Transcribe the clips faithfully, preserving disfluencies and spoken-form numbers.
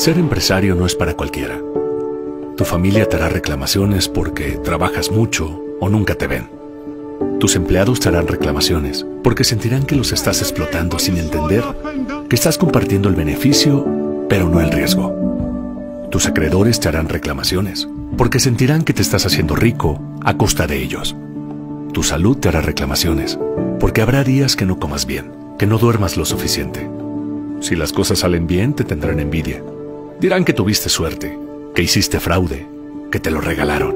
Ser empresario no es para cualquiera. Tu familia te hará reclamaciones porque trabajas mucho o nunca te ven. Tus empleados te harán reclamaciones porque sentirán que los estás explotando sin entender que estás compartiendo el beneficio, pero no el riesgo. Tus acreedores te harán reclamaciones porque sentirán que te estás haciendo rico a costa de ellos. Tu salud te hará reclamaciones porque habrá días que no comas bien, que no duermas lo suficiente. Si las cosas salen bien, te tendrán envidia. Dirán que tuviste suerte, que hiciste fraude, que te lo regalaron.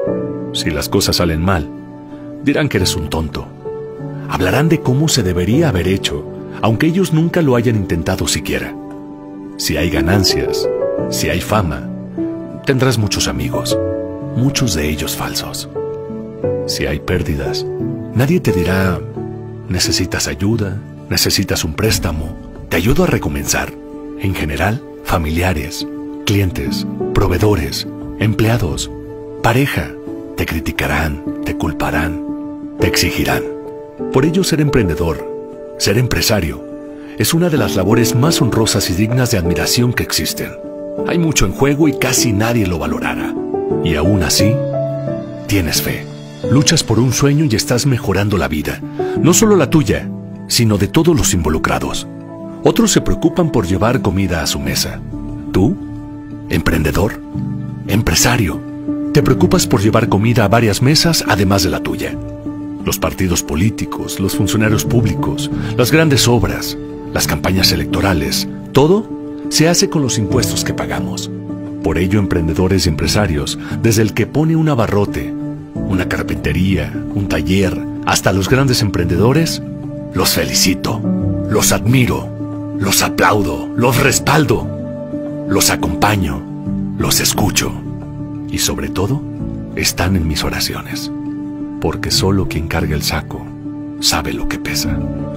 Si las cosas salen mal, dirán que eres un tonto. Hablarán de cómo se debería haber hecho, aunque ellos nunca lo hayan intentado siquiera. Si hay ganancias, si hay fama, tendrás muchos amigos, muchos de ellos falsos. Si hay pérdidas, nadie te dirá, necesitas ayuda, necesitas un préstamo, te ayudo a recomenzar. En general, familiares, clientes, proveedores, empleados, pareja, te criticarán, te culparán, te exigirán. Por ello, ser emprendedor, ser empresario, es una de las labores más honrosas y dignas de admiración que existen. Hay mucho en juego y casi nadie lo valorará. Y aún así, tienes fe. Luchas por un sueño y estás mejorando la vida, no solo la tuya, sino de todos los involucrados. Otros se preocupan por llevar comida a su mesa. ¿Tú? ¿Emprendedor? ¿Empresario? Te preocupas por llevar comida a varias mesas además de la tuya. Los partidos políticos, los funcionarios públicos, las grandes obras, las campañas electorales, todo se hace con los impuestos que pagamos. Por ello, emprendedores y empresarios, desde el que pone un abarrote, una carpintería, un taller, hasta los grandes emprendedores, los felicito, los admiro, los aplaudo, los respaldo, los acompaño, los escucho y sobre todo, están en mis oraciones, porque solo quien carga el saco sabe lo que pesa.